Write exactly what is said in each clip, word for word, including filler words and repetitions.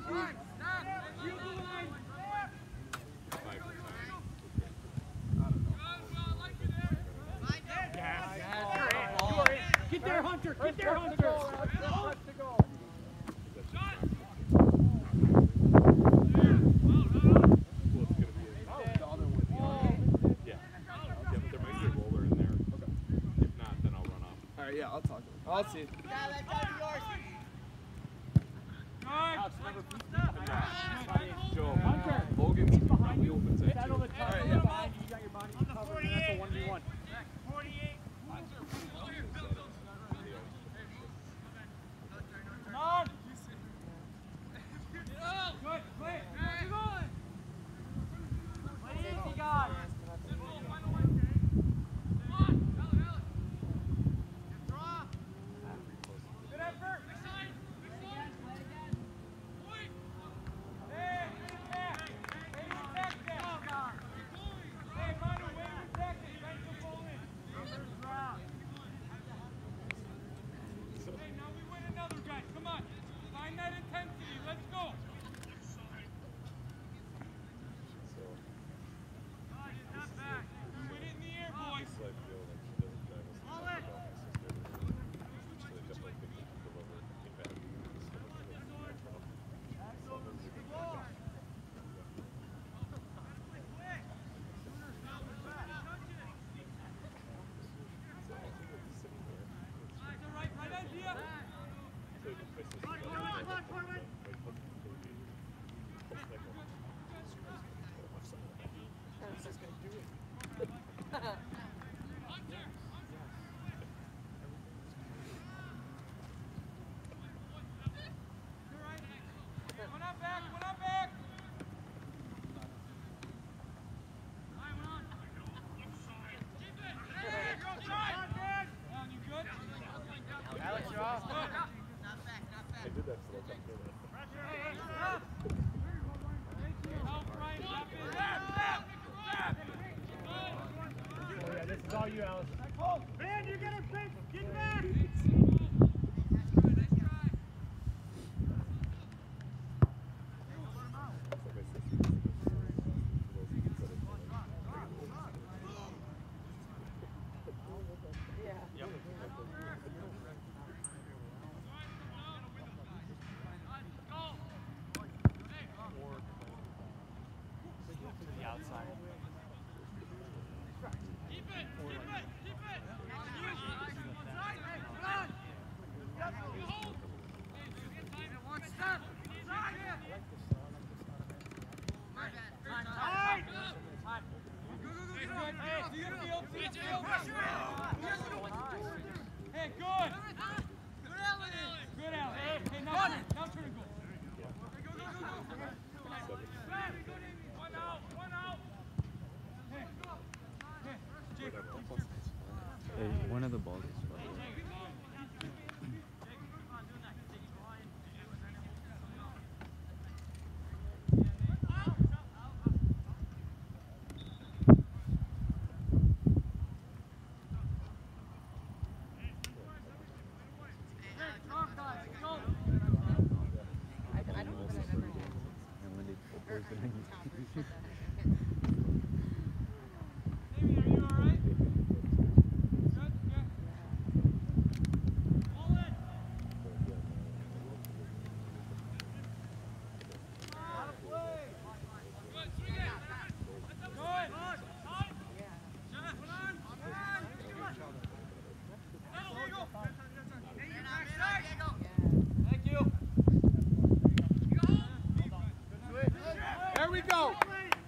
Get there, Hunter! Get there, Hunter! Yeah, I'll talk to him. I'll see. Yeah, that's gotta be yours. Joe, Hunter, Logan's behind you. opens it Settle the too. top. All right, You yeah. got your body covered, and that's a one v one. forty-eight. Come on! Good, play it. Where you going? Play easy, guys. Good effort. Hey, attack. Hey, attack that. Hey, Manu, way to attack it. Trying to pull in. Hey, now we win another, guys. Come on. Find that intensity. Let's go. Put it in the air, boys. Right, right idea. One up back, one up back. Down, you good? Alex, you're off. Good. Not back, not back. I did that for like Help, Ryan, drop in. Tap, tap, tap. Oh yeah, this is all you, Alice. Man, you're gonna pick. Get back. The outside. Keep it, keep it, keep it. Hey, good. Good, Alan. Good, Alan. Hey, now turn, now turn and go. One out, one out. Hey, hey, Jake. Hey, one of the balls is Amy, are you all right? Good, good. Pull it. Out of play. Good, swing it. Good. Shot, put on. Put on. There you go. Thank you. There we go.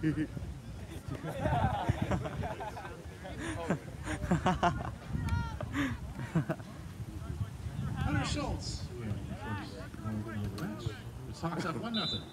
Hunter Schultz. The Sox up one nothing.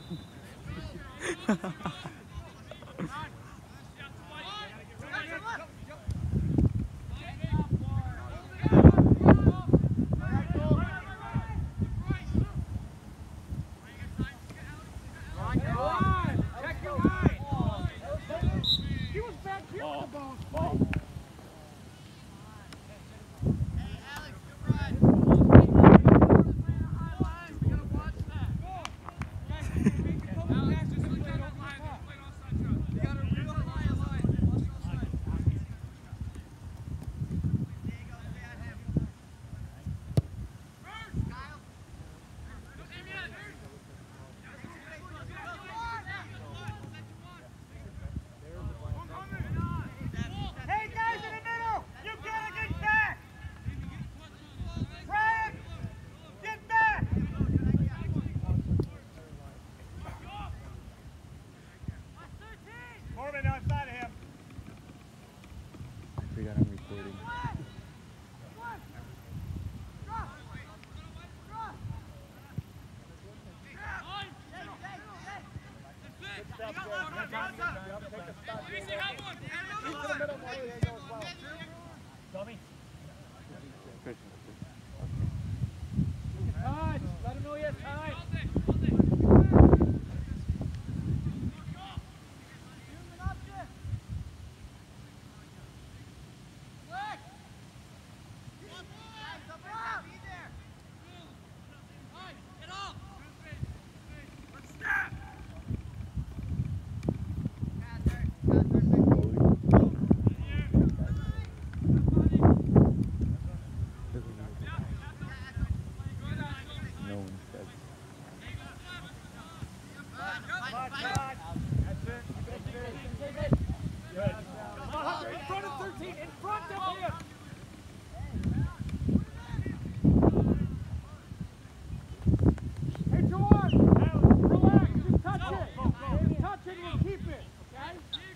We got him recording. Touch. Let him know he has time. No one said. In front of thirteen. In front of him. Hey, George. Relax. Just touch it. Just touch it and keep it. Okay?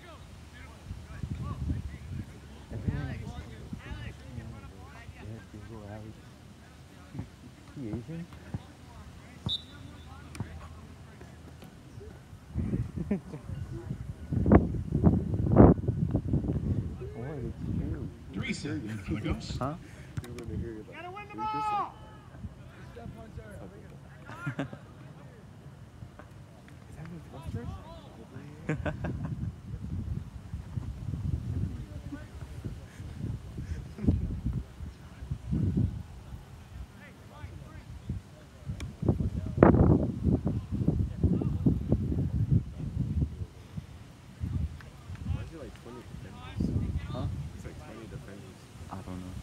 He Asian? Oh, it's true. Three seconds for the Ghosts. Huh? Gotta win the ball. Huh? It's like twenty defenders. I don't know.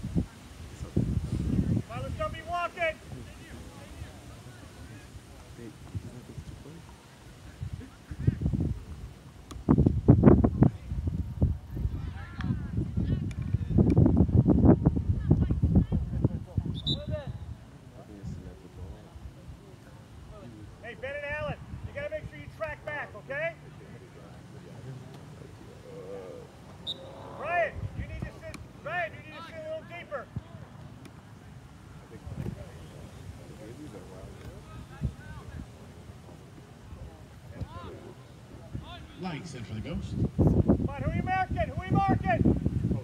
Miles, don't be walking. Wait, you think it's too close? Hey, Ben and Allen, you gotta make sure you track back, okay? Brian, you need to sit. Brian, you need to sit a little deeper. Light set for the Ghosts. Come on, who are you marking? Who are you marking?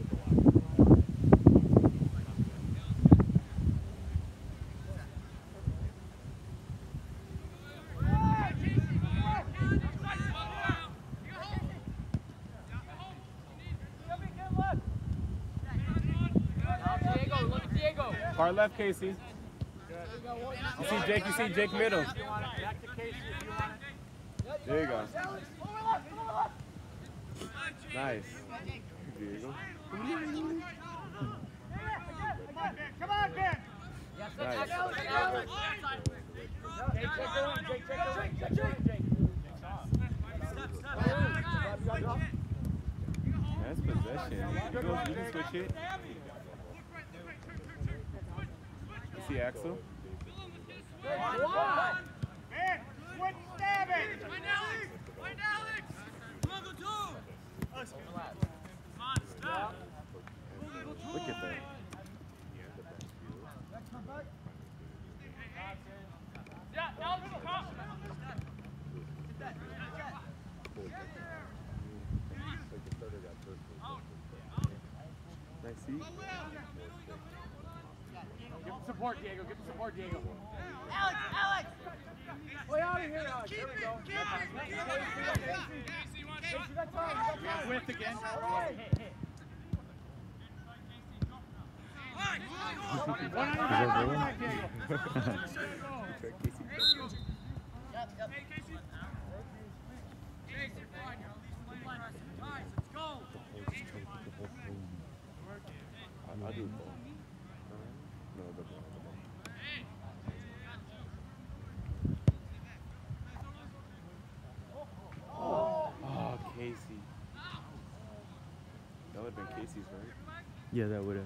Far left, Casey. You see Jake, you see Jake middle. There you go. Nice. Diego. Come on, Ben. Nice. That's possession. You, go, you can switch it. You see Axel? Ben, switch stabbing. Find Alex. Find Alex. See? Give him support, Diego. Give him support, Diego. Alex, Alex! Way out of here, Alex. There we go. Casey, that's all. That's Width again. all right. One on your Is back, that one on your Dylan? back, Diego. Check Casey. Yep, yep. Hey, Casey. Casey, fine. Guys, let's go. I, I do both. No, the ball. Oh, Casey. That would have been Casey's, right? Yeah, that would have.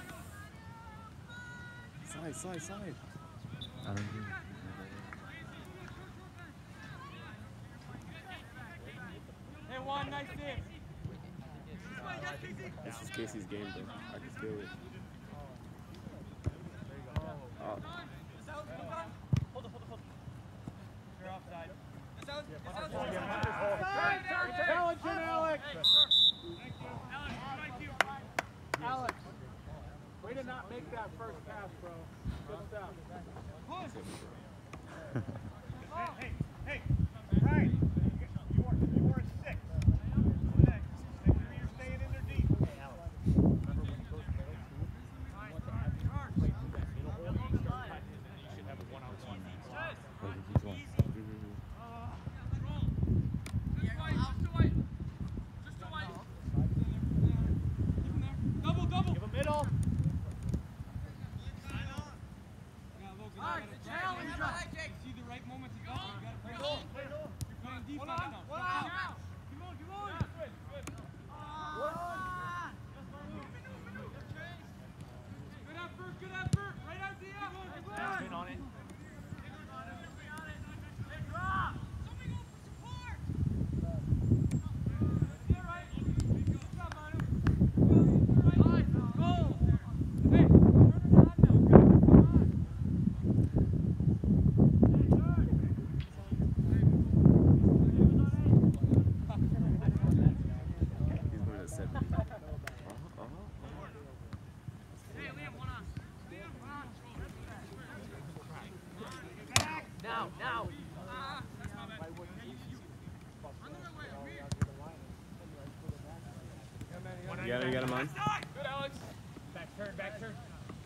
Side, side, side. I don't think. Hey, Juan, nice hit. This is Casey's game, bro. I can feel it. Oh. You're offside. Challenge him, Alex. Alex, way to not make that first pass, bro. Good stuff. Hey, hey, Ryan, you are, you are a six. Six. Make sure you're staying in there deep. Hey, Alex, remember when he goes middle two, you want to have him play through that middle hole, and you start cutting, and then you should have a one-on-one. Where did he go? Double, double. Give him middle. Alright, challenge. See the right moment to go. You gotta play home. You're playing defense now. One on. Come on, come on. Good, good. Good effort, good effort. Right out there. Come on, come on. Spin on it. Hey, drop. Somebody go for support. Yeah, right. Good job, Manu. Right, go. Hey, turn it on now, guys. Come on. He's going at seventy. Uh-huh, uh-huh. Hey, Liam, one on. Liam, one on. Now, now. Ah, that's my bad. On the right way, we. You got it, you got him on? Good, Alex. Back turn, back turn.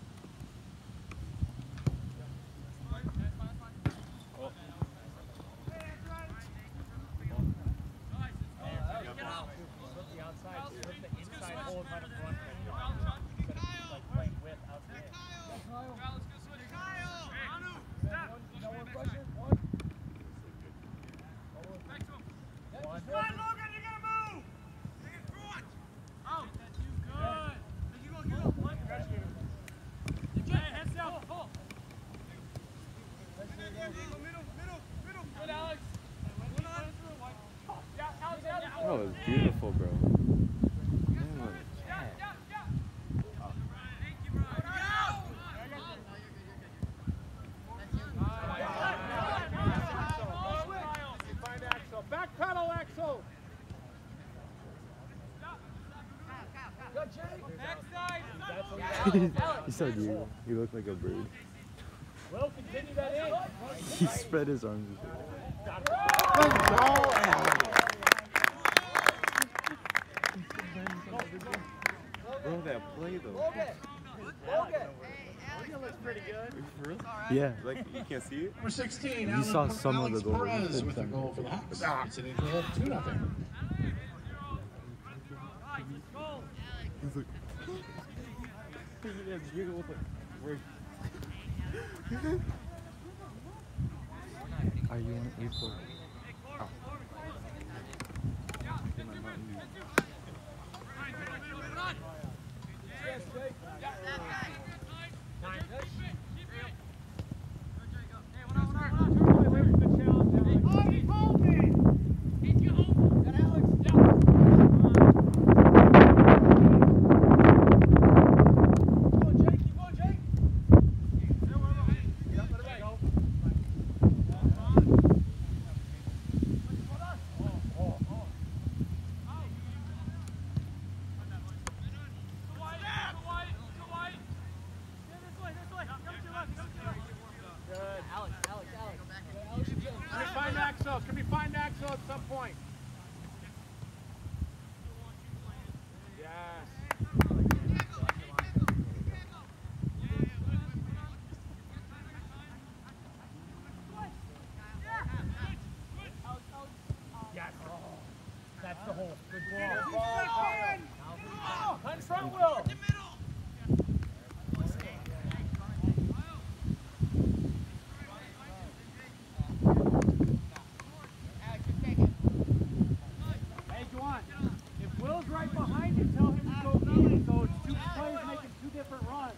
Flip the outside, flip the inside hold right in front. Instead of like playing with outside. That was beautiful, bro. Damn. Find Axel. Back pedal, Axel. You saw you. You look like a bird. Will, continue that in. He spread his arms. Bro, that play, though. Looks pretty good. For real? Yeah. Like, you can't see it? Number sixteen, You Alan saw Per- some of Alex the goals. Perez with a goal for the Hawks. It's an equal of two nothing. He's like, are you on April? Oh. Get my mountain view. Good ball. Cut in front, Will. Hey, Juwan, if Will's right behind you, tell him to go in, so it's two players making two different runs.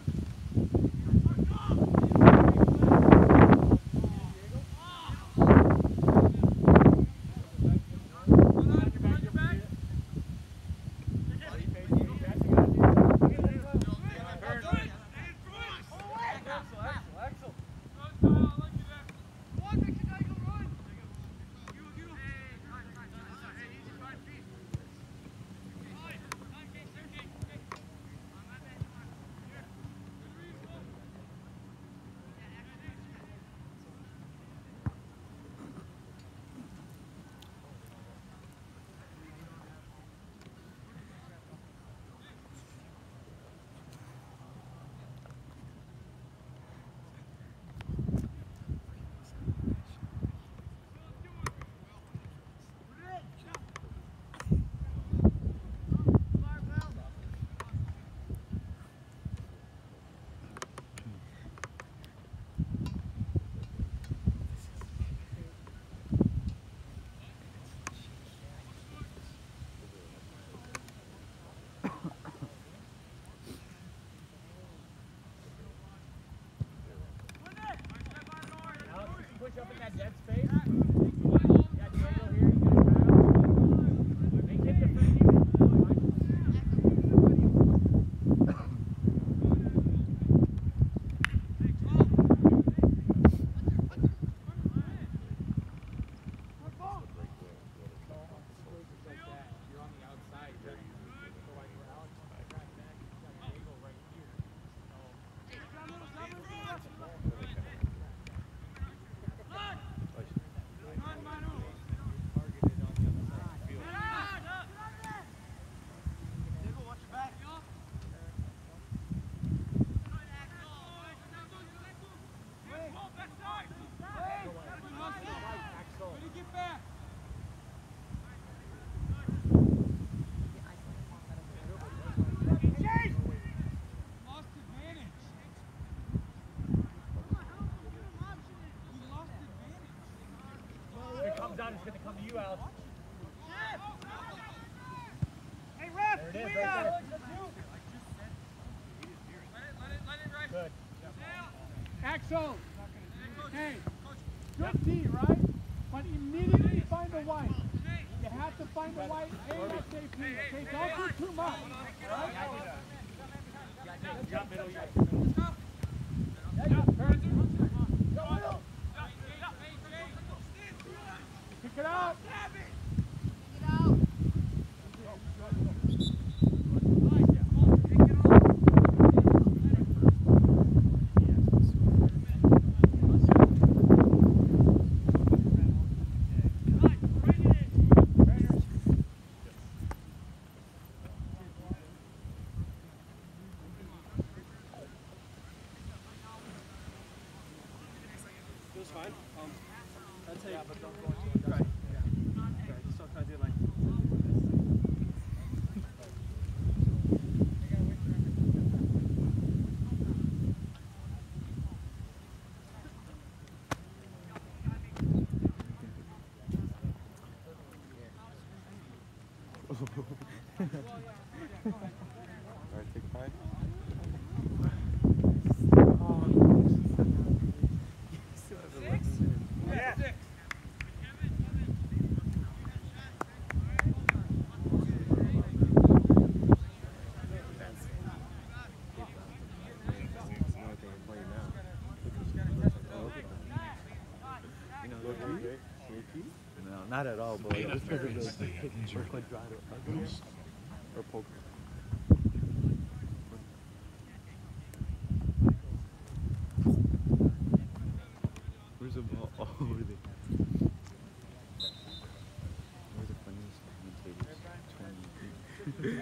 Push up in that dead space. You got Diego here, you got Kyle. Make him the free defense. You're on the outside. Down is going to come to you, Alex. Hey, ref! There it is, right there. Good. Axel! Hey, good D, right? But immediately find the white. You have to find the white ASAP. Okay, don't do too much. Right? Jump middle, yeah. Jump, turn. Go middle. Kick it out! Kick it out! It was fine. Um, I'd say, yeah, but don't go into it. Right. Okay, just don't try to do like. Alright, take five. Yeah. Six. No, not at all, but Being a just because very of the stay at injury. or quadrado Goose. or poker. Where's the ball? Oh, over there. Where's the funniest commentators? twenty.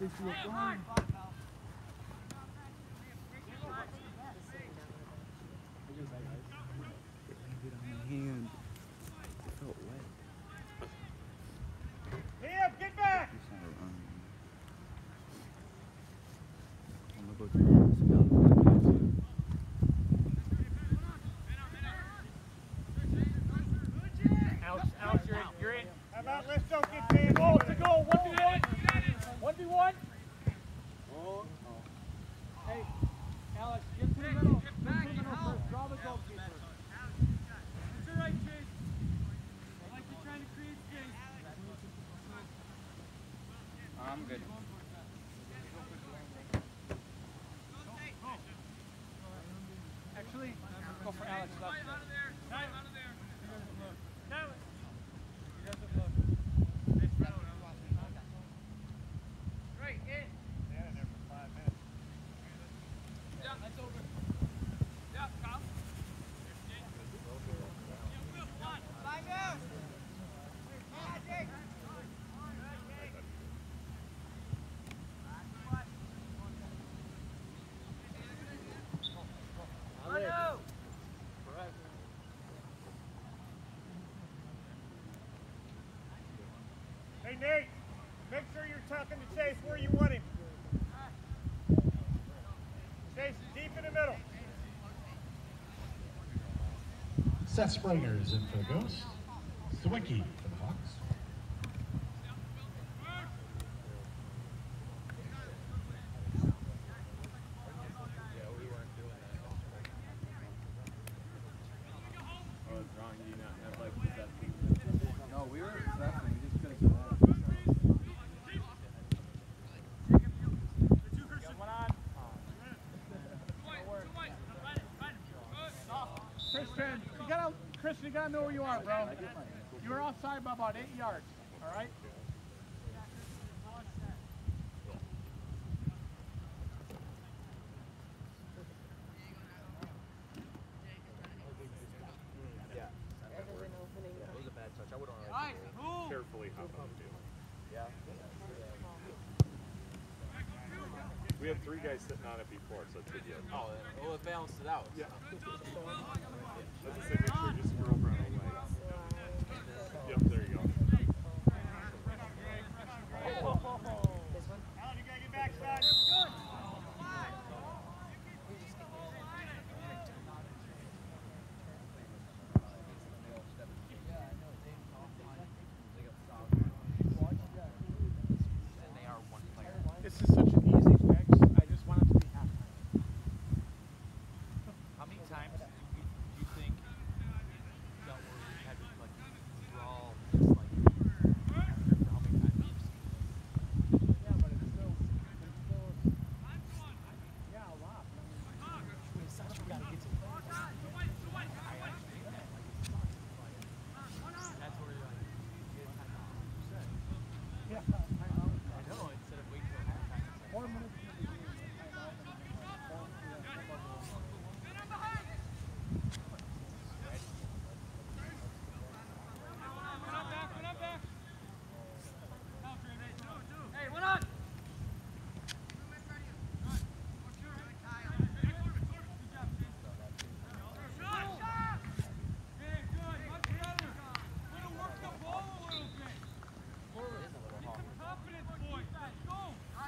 think you were fine. Hand. It felt wet. Liam, get back! It's not, um, I'm gonna go to the scout. Alex, Alex, you're in. You're in. How about let's don't get banned? Goal to go. one v one. one v one. Hey, Alex, get to the middle. Get to the middle first. Draw the goalkeeper. That's all right, Chase. I like you trying to create space. I'm good. Actually, go for Alex. Left. Out of there. Out of there. He doesn't look. He doesn't look. Right, in. Stand in there for five minutes. Yeah, that's over. Yeah, Kyle. Five out. Magic. Hello. Hey, Nate, make sure you're talking to Chase where you want him. Chase, deep in the middle. Seth Springer's in for the Ghost. Swicky for the Hawks. No, we were expecting. We just couldn't get out. One on. Christian, you gotta, Christian, you gotta know where you are, bro. You were offside by about eight yards. All right. It was a bad touch. I would have Nice. Move. carefully hop on the field. Yeah. We had three guys sitting on it before, so it's good. Oh, well, it balanced it out. Yeah. Let's just say make sure you just screw over on the way. Yep, there you go. Alan, you gotta get back, son. They are one player. This is such an easy fix. I just want it to be happy. How many times do you, do you think that we had to like draw just like after how many times we've seen this? Yeah, but it's still, it's still, yeah, a lot. It's such we gotta get to the I understand that. Like it sucks. Like that's where you're like Yeah, I know. I know instead of waiting till halftime. It's like, Four minutes. to the game, timeout, and then fall through that football goal. One up back. One up back. Hey, one on. Hey, good. Much better. Way to work the ball a little bit. Get some confidence, boys. Let's go.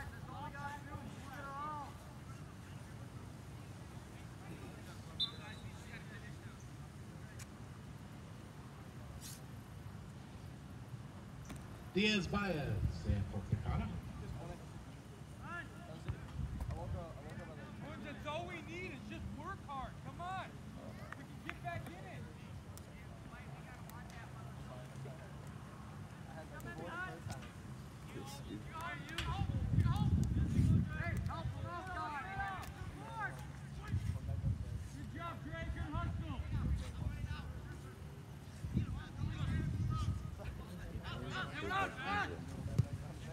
Diaz Baez in for Kaukauna. Boys, that's all we need is just work hard. Come on. We can get back in it. Good job, Greg. Good hustle. Hey, one on, one on.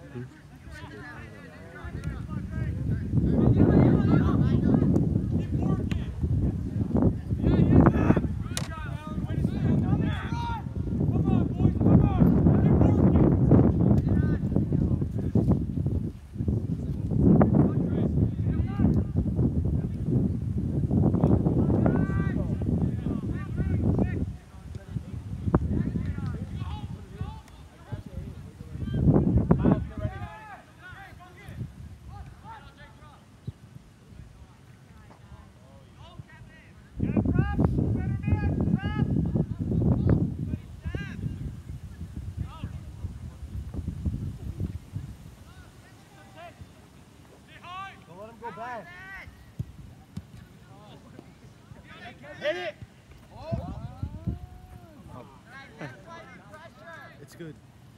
It's good.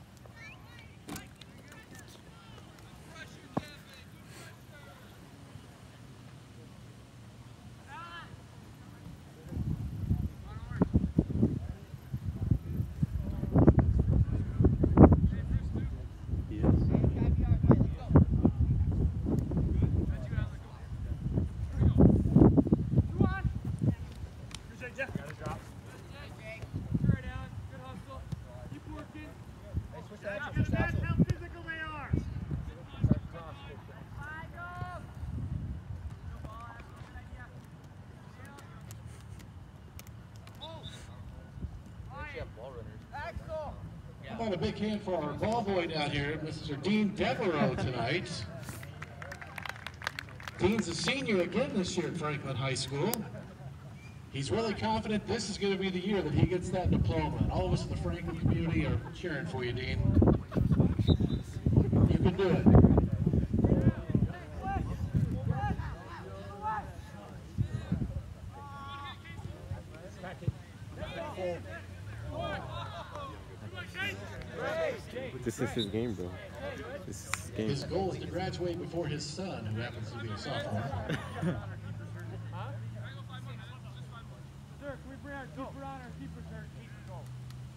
How about a big hand for our ball boy down here, Mister Dean Devereaux tonight. Dean's a senior again this year at Franklin High School. He's really confident this is going to be the year that he gets that diploma. And all of us in the Franklin community are cheering for you, Dean. You can do it. This is his game, bro. This is his game. His goal is to graduate before his son, who happens to be a sophomore. Sir, can we bring our keeper on? Our keeper's hurt. Keeper go.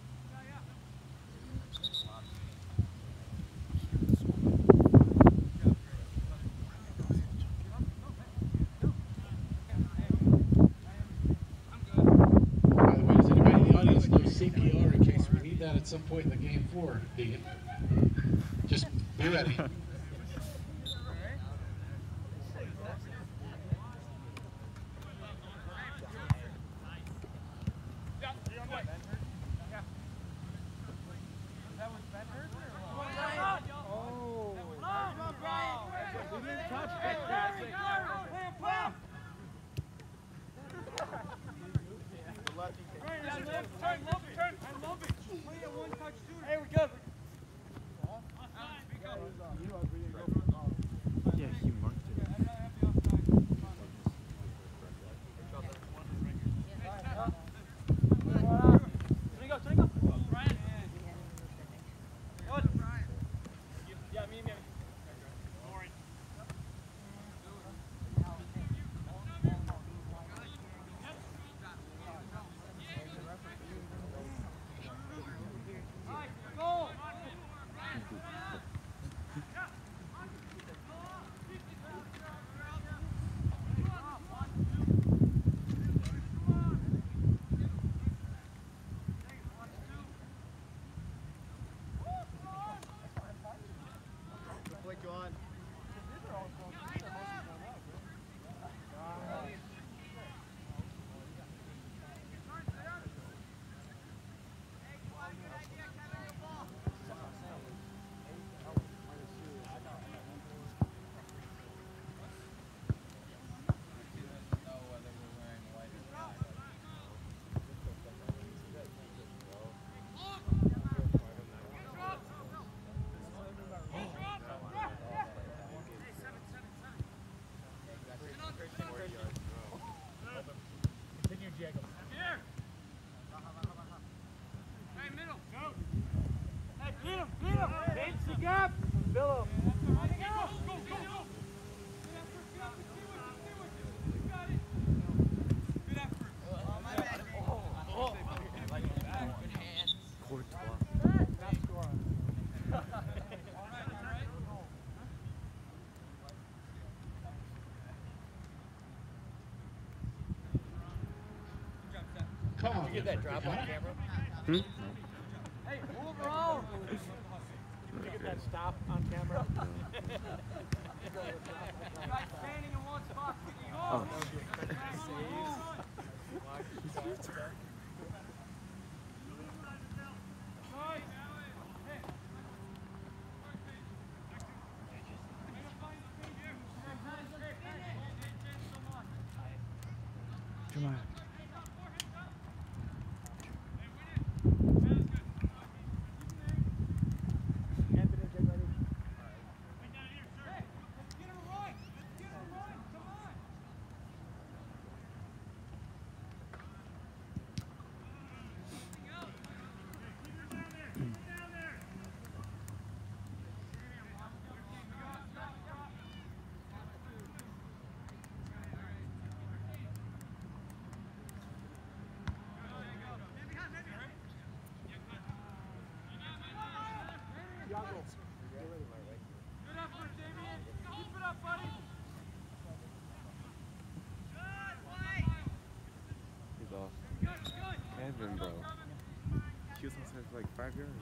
By the way, does anybody in the audience know C P R in case we need that at some point in the game four, Dean? Just be ready. Yeah, he marked it. Did you get that drop on camera? Hmm? Hey, move around! Did you get that stop on camera? Guys standing in one spot. Oh. Come on. Good effort, Damien. Keep it up, buddy. He's off. Kevin, bro. He was outside for like five yards.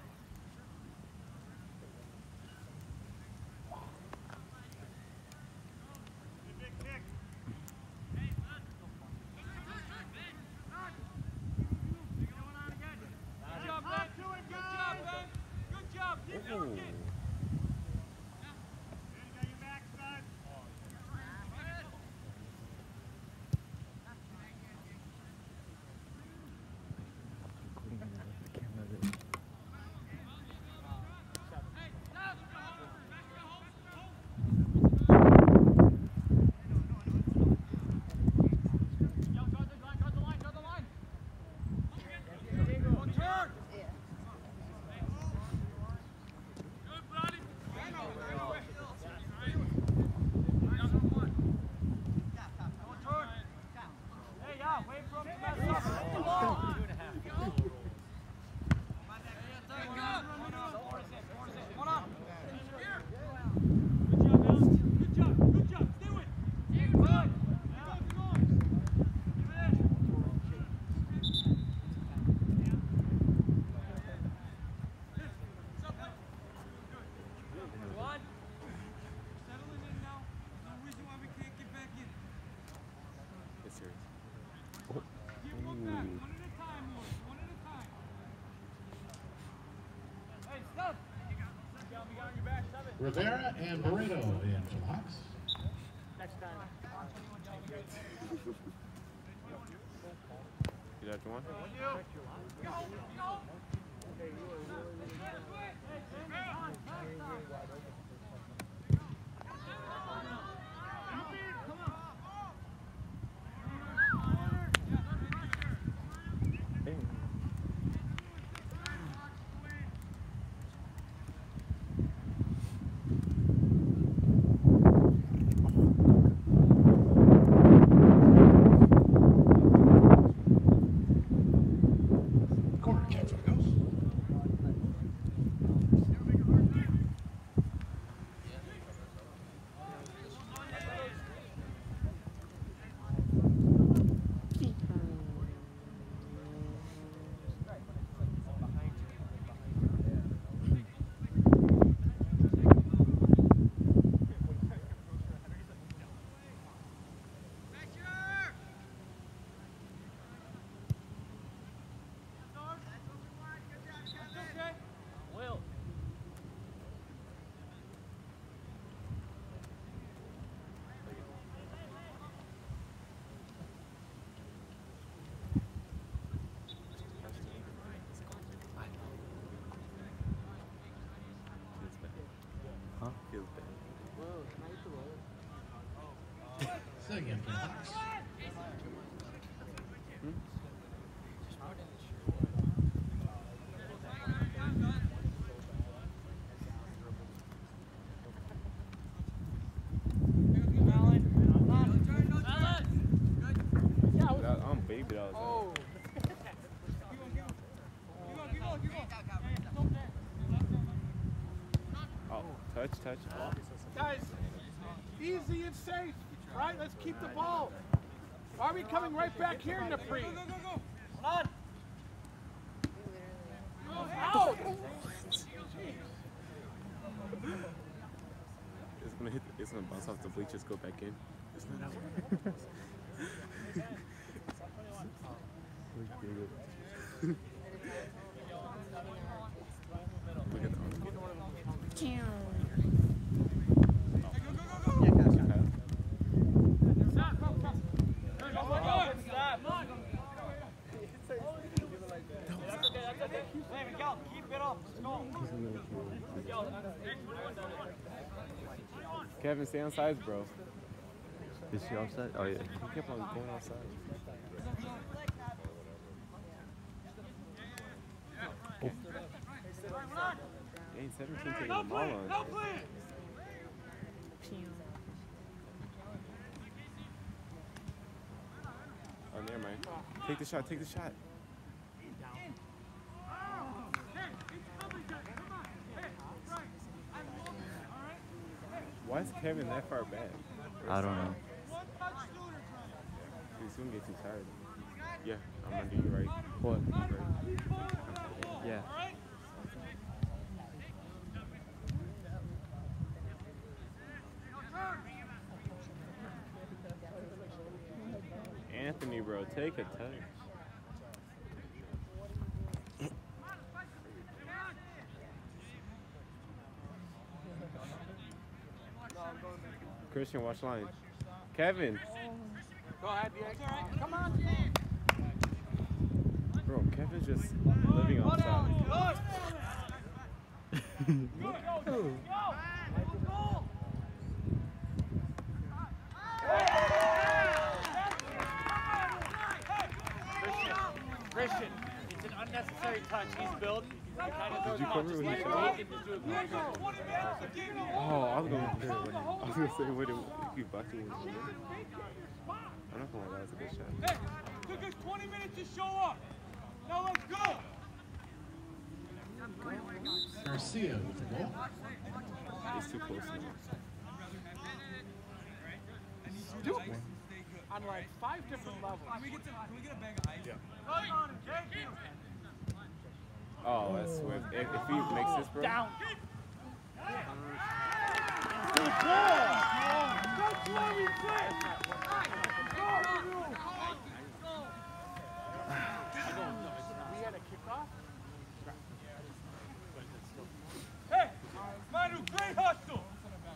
Rivera and Burrito in for the Hawks. Next time. You got one? Corner kick for the Ghosts. Huh? Feels bad. Say again for the Hawks. That, I'm baby all the time. Oh, touch, touch. Guys, easy and safe, right? Let's keep the ball. Why are we coming right back here in the pre? Go, go, go, go. Hold on. Out! It's gonna hit. It's gonna bounce off the bleachers, go back in. It's not out. Look at the arm. Kevin, stay on sides, bro. Is she offside? Oh yeah. He kept on going outside. Oh. Ain't seventeen taking the ball on. Oh, never mind. Take the shot, take the shot. Why is Kevin that far back? I don't know. He's gonna get too tired. Yeah, I'm under you, right? What? Right. Yeah. Anthony, bro, take a touch. Christian, watch line. Kevin. Go ahead, Diego. Come on, Diego. Bro, Kevin's just living on top. Christian, it's an unnecessary touch. He's built. Did you cover what he said? Oh, I was gonna say, when, I was gonna say, what if you bucked it? I'm not gonna lie, that was a good shot. Hey, took us twenty minutes to show up. Now let's go. Garcia with the ball. He's too close now. Stupid. On like five different levels. Can we get, to, can we get a bag of ice? Yeah. Oh, that's Swift. If, if he makes this, bro. Down. Good ball. That's what we play. We had a kickoff. Hey, Manu, great hustle.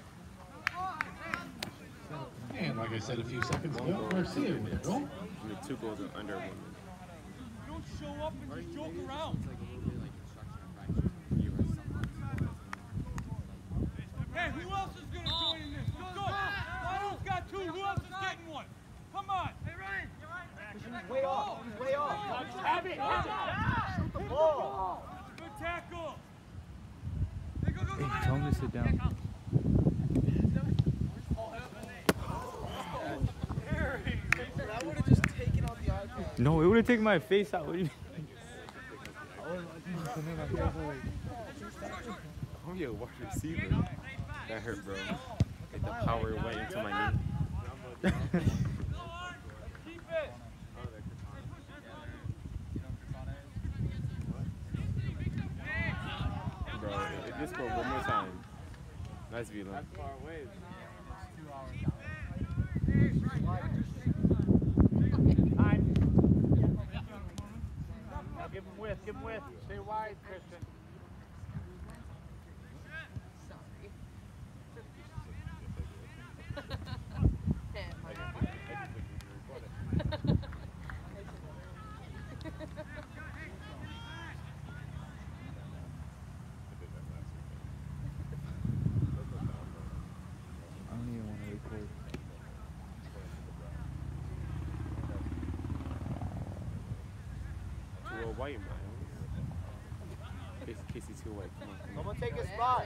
And like I said a few seconds ago, Garcia with the goal. I mean, two goals in under one minute. Don't show up and just joke around. Hey, who else is going to join in this? Let's go. Manu's got two. Who else is getting one? Come on. Hey, Ryan. He's way off. He's way off. Have it. Shoot the ball. Good tackle. Hey, tell him to sit down. That would have just taken off the iPad. No, it would have taken my face out. What do you Oh, yeah, wide receiver. That hurt, bro. Like the power went into my knee. Keep it. Bro, if this score one more time. Nice view, man. Time. Now give him width. Give him width. Stay wide, Christian. I don't even want to record. Too white, man. Casey, Casey too white. Come on, come on. Someone take a spot.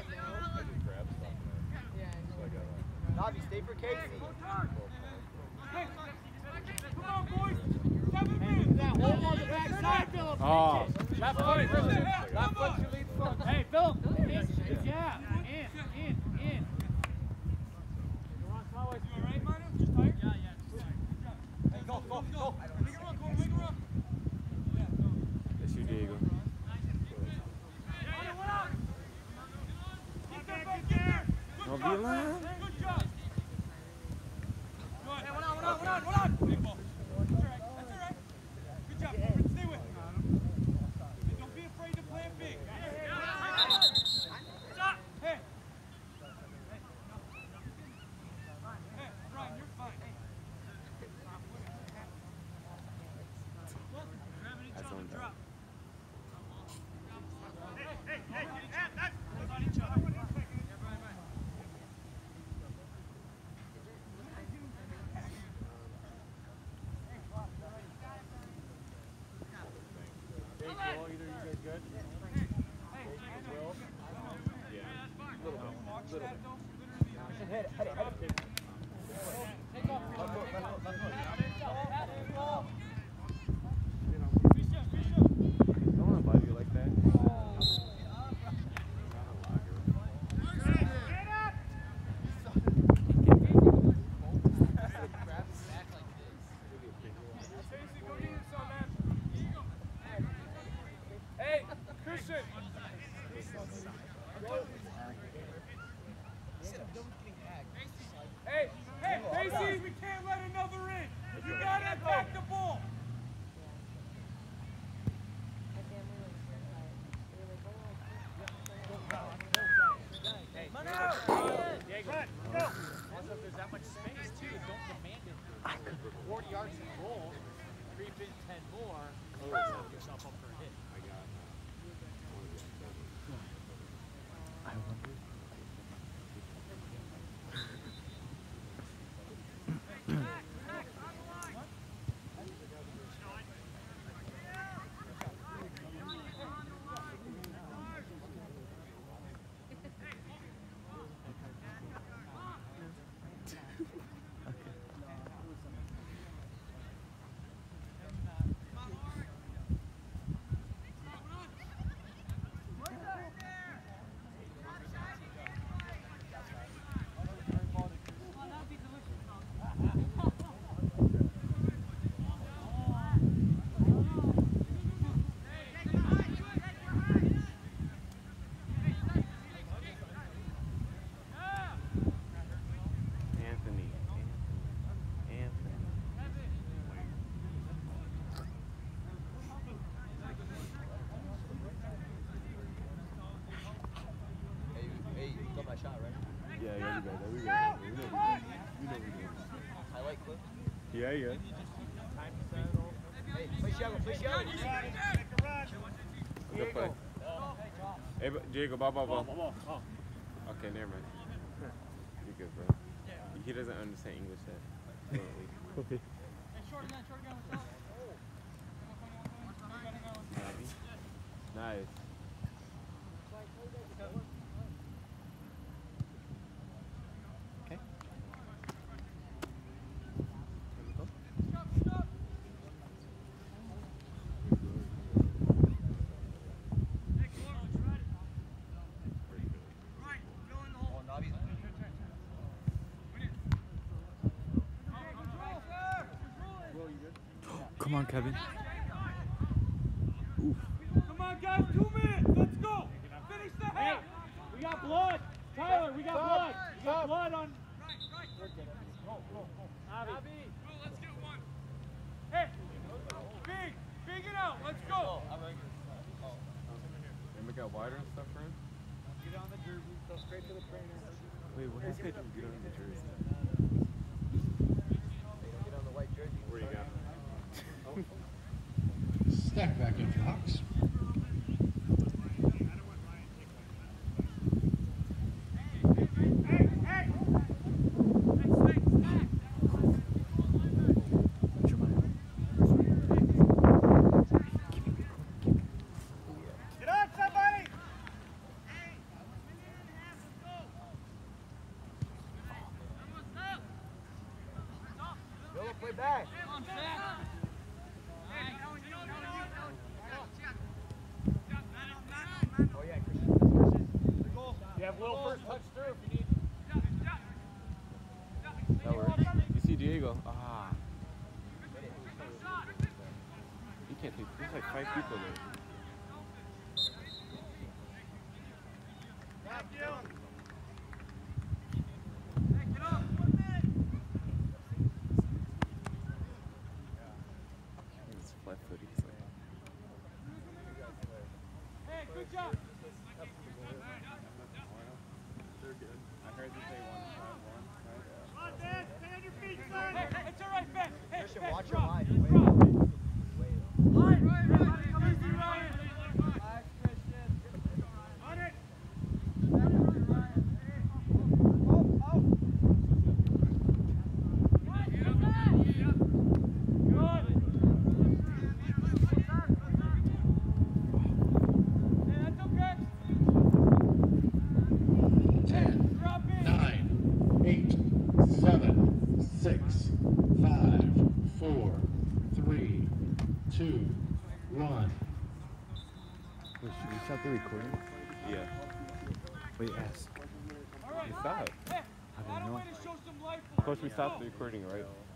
Yeah. Navi, stay for Casey. Hey, come on, boys. Seven minutes. That hole on the backside, Philip. Oh. Left foot, Christian. Left foot, your lead foot. Hey, Philip. Yeah. In, in, in. You all right, Manu? Just tired? Yeah, yeah. Good job. Hey, go, go, go. Make it run, go, make it run. Yeah, go. That's you, Diego. Keep that back there. No, Good be job, alive. good job. Good. Hey, one on, one on, one on, one on. Big ball. That's all right, that's all right. Good job, Corbin. Stay with me. Don't be afraid to play it big. Stop. Hey. Hey, Ryan, you're fine. That's on that. On each other. I don't want to bite you like that. don't demand it. forty yards in goal, creep in ten more, and set yourself up for a hit. I wonder. Yeah, yeah, we got that. We got that. We know we know we know we do. Highlight clip. Yeah, yeah. Hey, push yellow, push yellow. Good play. Hey, but Diego, ball, ball, ball. Okay, never mind. You're good, bro. He doesn't understand English yet. Okay. Nice. Okay. Come on, Kevin. Oof. Come on, guys, two minutes. Let's go. Finish the half. Hey, we got blood. Tyler, we got Stop. blood. We got Stop. blood on. Go, go, go. Avi. Go, let's get one. Hey, big, big it out. Let's go. And we got wider and stuff for him? Get on the jersey. Go straight to the trainer. Wait, what is it? Get on the jersey. Get on the white jersey. Where you got? Stack back in Fox. Get on, somebody! Yellow, play back. Oh yeah, Christian. You have Will first touch through if you need. That works. You see Diego? Ah. You can't take. There's like five people there. It's flat footed. He's like, Hey, good job. they're good. I heard that they won five one. On, Dan, stay on your feet, Hey, son! it's all right, Ben. Hey, Christian, Ben, watch your drop. line. Just Wait. drop. Wait. Line, right, right, right. Easy, Ryan. Nice, Christian. On it! ten, nine, eight, seven, six, five, four, three, two, one. Wait, should we stop the recording? Yeah. Wait, ask. You stop. Hey, I don't find a know. way to show some life for Coach, it. we Let's stopped go. the recording, right?